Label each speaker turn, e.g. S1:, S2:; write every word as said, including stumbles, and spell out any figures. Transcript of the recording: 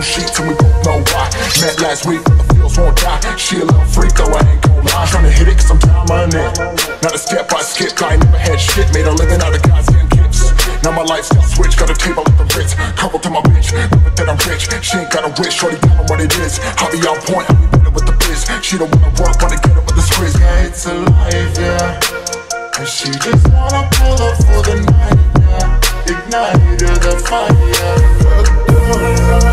S1: sheets and we both know why. Met last week, but the feels won't die. She a little freak though, I ain't gon' lie. Tryna hit it cause I'm diamond in. Not a step I skip, I ain't never had shit. Made a living out of God's damn gifts. Now my lifestyle switch, got a table at the Ritz. Couple to my bitch, living that I'm rich. She ain't got a wish, shorty tell me what it is. I be on point, I be better with the biz. She don't wanna work, wanna get up with the squeeze.
S2: Yeah, it's alive, yeah. And she just wanna pull up for the night, yeah. Ignite the fire, yeah.